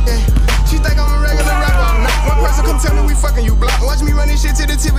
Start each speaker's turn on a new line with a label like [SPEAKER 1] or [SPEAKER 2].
[SPEAKER 1] She think I'm a regular rapper, I'm not. One person come tell me we fucking, you block. Watch me run this shit to the tip.